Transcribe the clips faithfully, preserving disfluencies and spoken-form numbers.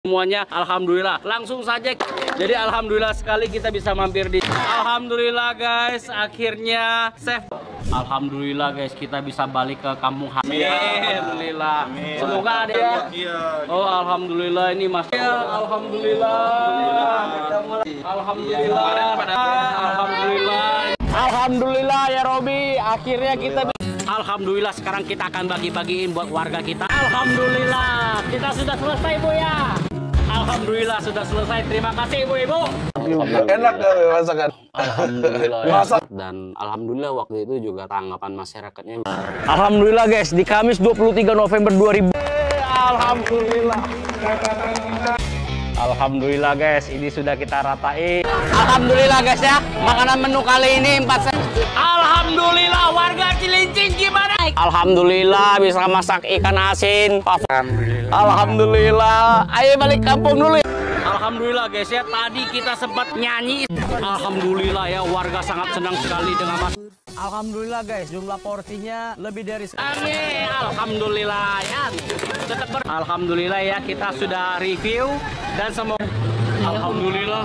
Semuanya alhamdulillah. Langsung saja. Jadi alhamdulillah sekali kita bisa mampir di. Alhamdulillah guys, akhirnya safe. Alhamdulillah guys, kita bisa balik ke kampung halaman. Alhamdulillah. Amin. Semoga ada ya. Oh alhamdulillah ini Mas. Ya, alhamdulillah. Alhamdulillah. Alhamdulillah. Alhamdulillah ya Robi, akhirnya kita. Alhamdulillah sekarang kita akan bagi-bagiin buat warga kita. Alhamdulillah kita sudah selesai Bu ya. Alhamdulillah sudah selesai. Terima kasih Bu Ibu. Enak gak masakan? Alhamdulillah ya. Dan alhamdulillah waktu itu juga tanggapan masyarakatnya. Alhamdulillah guys, di Kamis dua puluh tiga November dua ribu. Alhamdulillah. Alhamdulillah guys, ini sudah kita ratain. Alhamdulillah guys ya, makanan menu kali ini empat set. Alhamdulillah warga Cilincing gimana? Alhamdulillah bisa masak ikan asin. Alhamdulillah. Alhamdulillah. Ayo balik kampung dulu ya. Alhamdulillah guys ya, tadi kita sempat nyanyi. Alhamdulillah ya, warga sangat senang sekali dengan mas. Alhamdulillah guys, jumlah porsinya lebih dari. Amin. Alhamdulillah ya. Tetap ber. Alhamdulillah ya, kita sudah review dan semua. Alhamdulillah.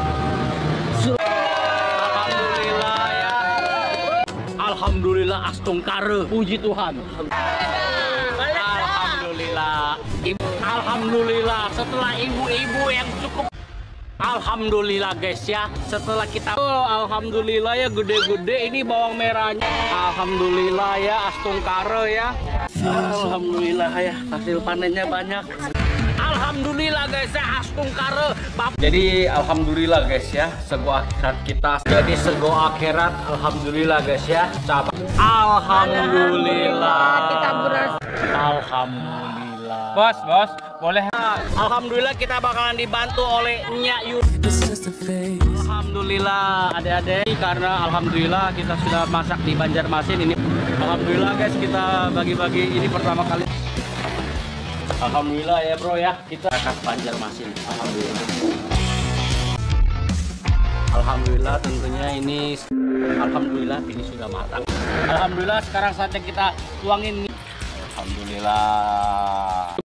Alhamdulillah ya. Alhamdulillah astungkare, puji Tuhan. Alhamdulillah. Ibu, alhamdulillah setelah ibu-ibu yang cukup. Alhamdulillah guys ya, setelah kita oh, alhamdulillah ya gede-gede ini bawang merahnya. Alhamdulillah ya astungkare ya. Alhamdulillah ya hasil panennya banyak. Alhamdulillah guys ya astungkare. Jadi alhamdulillah guys ya, sego akhirat kita. Jadi sego akhirat alhamdulillah guys ya. Coba. Alhamdulillah. Kita beras. Alhamdulillah. Bos, bos, boleh. Alhamdulillah kita bakalan dibantu oleh Nyak Yu. Alhamdulillah adik-adik, karena alhamdulillah kita sudah masak di Banjarmasin ini. Alhamdulillah guys, kita bagi-bagi ini pertama kali. Alhamdulillah ya bro ya, kita masak Banjarmasin. Alhamdulillah. Alhamdulillah tentunya ini alhamdulillah ini sudah matang. Alhamdulillah sekarang saatnya kita tuangin. Alhamdulillah.